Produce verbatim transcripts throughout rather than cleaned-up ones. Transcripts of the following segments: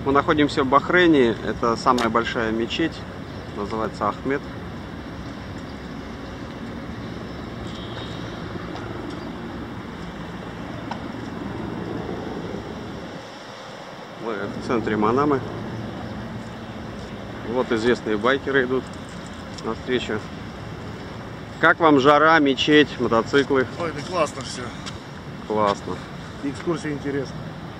Мы находимся в Бахрейне. Это самая большая мечеть. Называется Ахмед. Мы в центре Манамы. Вот известные байкеры идут навстречу. Как вам жара, мечеть, мотоциклы? Ой, это классно все. Классно. Экскурсия интересна.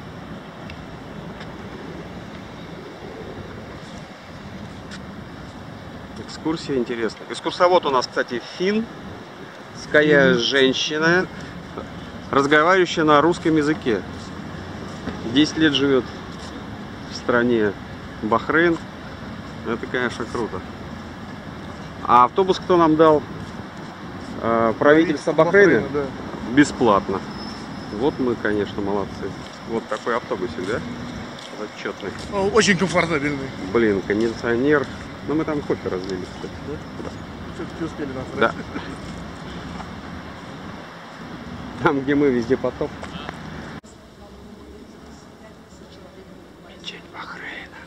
Экскурсия интересная. Экскурсовод у нас, кстати, финская женщина, разговаривающая на русском языке. десять лет живет в стране Бахрейн. Это, конечно, круто. А автобус кто нам дал? Правительство Бахрейна? Бахрейна, да. Бесплатно. Вот мы, конечно, молодцы. Вот такой автобусик, да? Отчетный. Очень комфортабельный. Блин, кондиционер. Ну, мы там кофе разлили, кстати. Да? Все-таки успели нас. Да. Там, где мы, везде потоп. Мечеть Бахрейна.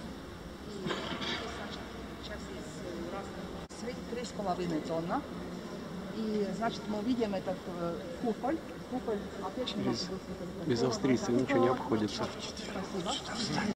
Без, без австрийцев ничего не обходится. Спасибо.